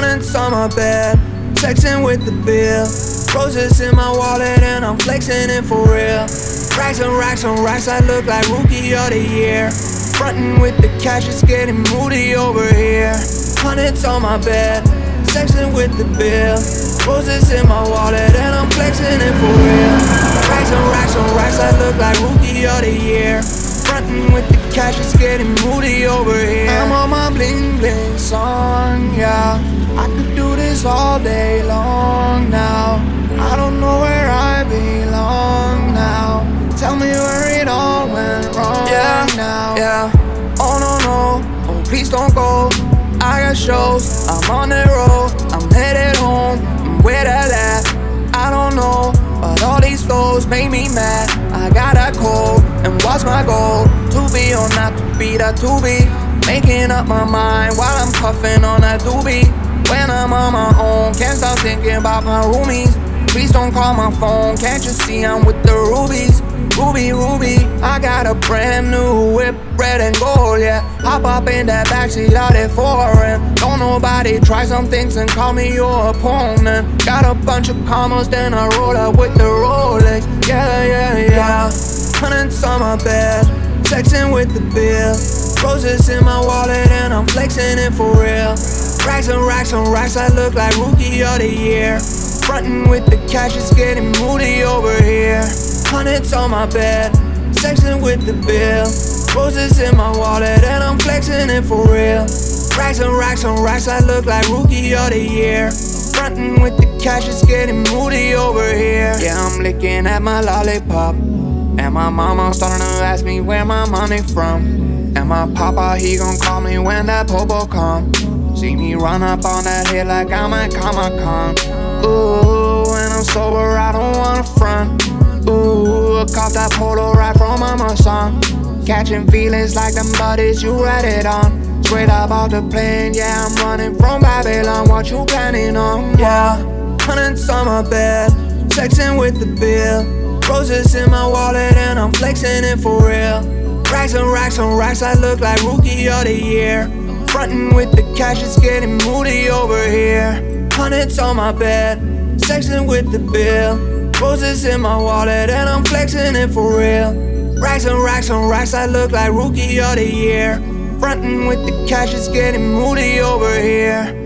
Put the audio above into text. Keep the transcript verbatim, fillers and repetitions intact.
Hundreds on my bed, sexing with the bill. Roses in my wallet and I'm flexing it for real. Racks and racks and racks, I look like rookie of the year. Frontin' with the cash, it's getting moody over here. Hundreds on my bed, sexing with the bill. Roses in my wallet and I'm flexing it for real. Racks and racks and racks, I look like rookie of the year. Frontin' with the cash, it's getting moody over here. I'm on my bling bling song, yeah. I could do this all day long now. I don't know where I belong now. Tell me where it all went wrong, yeah, now. Yeah, oh no no, oh please don't go. I got shows, I'm on the road, I'm headed home. I'm where that at, I don't know, but all these flows make me mad. I got a cold, and what's my goal? To be or not to be, that to be. Making up my mind while I'm puffing on that doobie. When I'm on my own, can't stop thinking about my roomies. Please don't call my phone, can't you see I'm with the rubies? Ruby, Ruby, I got a brand new whip, red and gold, yeah. Hop up in that backseat out there foreign. Don't nobody try some things and call me your opponent. Got a bunch of commas, then I roll up with the Rolex. Yeah, yeah, yeah. Hundreds on my bed, sexing with the bill. Roses in my wallet and I'm flexing it for real. Racks and racks and racks, I look like rookie of the year. Frontin' with the cash, it's getting moody over here. Hundreds on my bed, sexing with the bill. Roses in my wallet and I'm flexing it for real. Racks and racks and racks, I look like rookie of the year. Frontin' with the cash, it's getting moody over here. Yeah, I'm licking at my lollipop, and my mama starting to ask me where my money from. And my papa, he gon' call me when that popo come. See me run up on that hill like I'm at Comic-Con. Ooh, when I'm sober, I don't wanna front. Ooh, caught that polo right from mama son. Catching feelings like them buddies you read it on. Straight up off the plane, yeah, I'm running from Babylon. What you planning on? Yeah, hundreds on my bed, sexing with the bill. Roses in my wallet and I'm flexing it for real. Racks and racks and racks, I look like rookie of the year. Frontin' with the cash, it's getting moody over here. Hundreds on my bed, sexing with the bill. Roses in my wallet and I'm flexing it for real. Racks and racks and racks, I look like rookie of the year. Frontin' with the cash, it's getting moody over here.